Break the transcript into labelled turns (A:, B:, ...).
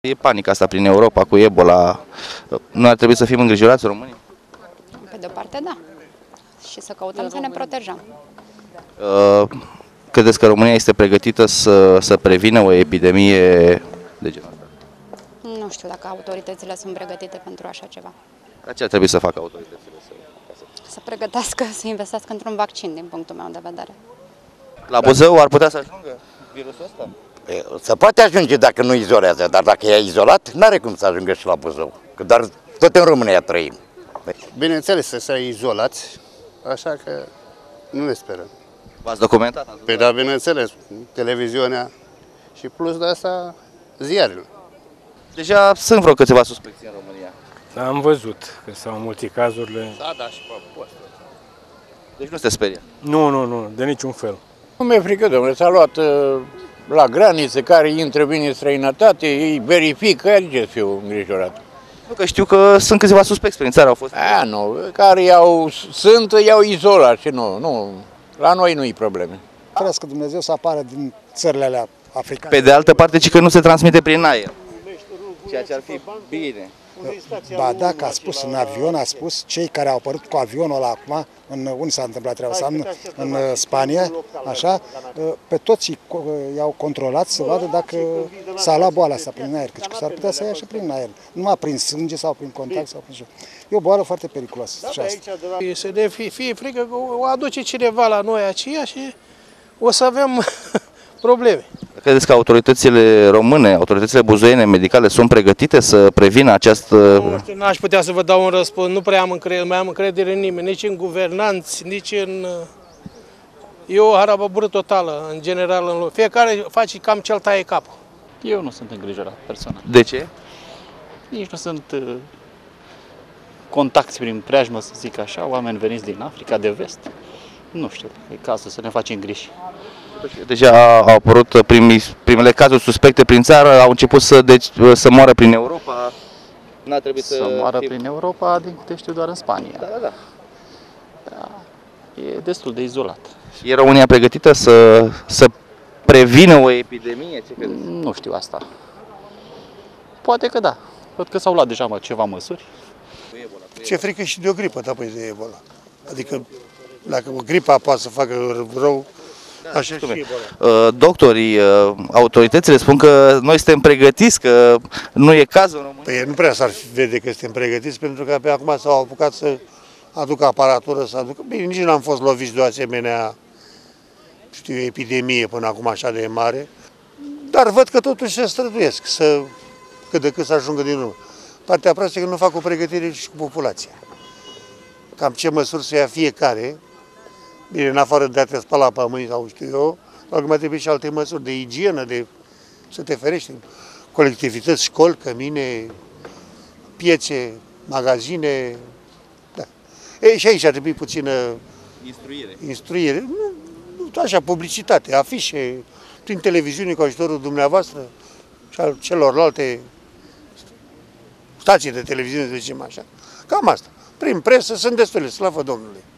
A: E panica asta prin Europa cu Ebola. Nu ar trebui să fim îngrijorați românii?
B: Pe de-o parte, da. Și să căutăm să ne protejăm.
A: Credeți că România este pregătită să prevină o epidemie de genul ăsta?
B: Nu știu dacă autoritățile sunt pregătite pentru așa ceva.
A: Dar ce ar trebui să facă autoritățile?
B: Să pregătească, să investească într-un vaccin, din punctul meu de vedere.
A: La Buzău ar putea să ajungă virusul ăsta?
C: Se poate ajunge dacă nu izolează, dar dacă e izolat, n-are cum să ajungă și la Buzău. Dar tot în România trăim.
D: Bineînțeles, să se izolați, așa că nu ne sperăm.
A: V-ați documentat?
D: Păi da, bineînțeles, televiziunea și plus de asta, ziarele.
A: Deja sunt vreo câteva suspecții în România.
E: Am văzut că s-au multe cazurile.
D: Da, și pe postul.
A: Deci nu se sperie.
E: Nu, de niciun fel.
F: Nu mi-e frică, domnule, s-a luat la graniță, care intră bine în străinătate, îi verifică, el ce fiu îngrijorat.
A: Nu, că știu că sunt câțiva suspecți prin țară, au fost.
F: Nu, care i-au izolat și nu, la noi nu-i probleme.
G: Ferească Dumnezeu să apară din țările alea africane.
A: Pe de altă parte, ci că nu se transmite prin aer. Ceea ce ar fi bine.
G: Ba da, că a spus în avion, a spus cei care au apărut cu avionul ăla acum, unde s-a întâmplat treaba asta, în Spania, așa, pe toți i-au controlat să vadă dacă s-a luat boala asta prin aer, căci s-ar putea să ia și prin aer, numai prin sânge sau prin contact sau prin. E o boală foarte periculoasă și asta.
H: Să ne fie frică că o aduce cineva la noi aceea și o să avem probleme.
A: Credeți că autoritățile române, autoritățile buzoiene medicale sunt pregătite să prevină această...
H: Nu știu, n-aș putea să vă dau un răspuns, nu prea mai am încredere în nimeni, nici în guvernanți, nici în... E o harababură totală, în general, în lume. Fiecare face cam ce-l taie capul.
I: Eu nu sunt îngrijorat personal.
A: De ce?
I: Nici nu sunt contacti prin preajmă, să zic așa, oameni veniți din Africa de Vest. Nu știu, e cazul să ne facem griji.
A: Deja au apărut primele cazuri suspecte prin țară, au început să moară prin Europa. N-a trebuit
I: să moară prin Europa, din câte știu, doar în Spania.
A: Da.
I: E destul de izolat.
A: Și e România pregătită să prevină o epidemie? Ce credeți?
I: Nu știu asta. Poate că da. Văd că s-au luat deja ceva măsuri.
D: Ce frică și de o gripă, da, păi de Ebola. Adică, dacă o gripa poate să facă rău, așa și Ebola.
A: Doctorii, autoritățile spun că noi suntem pregătiți, că nu e cazul în România.
D: Păi nu prea s-ar vede că suntem pregătiți, pentru că pe acum s-au apucat să aducă aparatură, să aducă... Bine, nici n-am fost loviți de o asemenea, epidemie până acum așa de mare, dar văd că totuși se străduiesc cât de cât să ajungă din urmă. Partea proastă e că nu fac o pregătire și cu populația. Cam ce măsuri să ia fiecare. Bine, în afară de a te spăla pe mâini sau știu eu, dar mai trebuie și alte măsuri de igienă, de să te ferești. Colectivități, școli, cămine, piețe, magazine. Da. Și aici ar trebui puțină instruire. Nu, așa, publicitate, afișe, prin televiziune cu ajutorul dumneavoastră și al celorlalte stații de televiziune, să zicem așa. Cam asta. Prin presă sunt destule, slavă Domnului.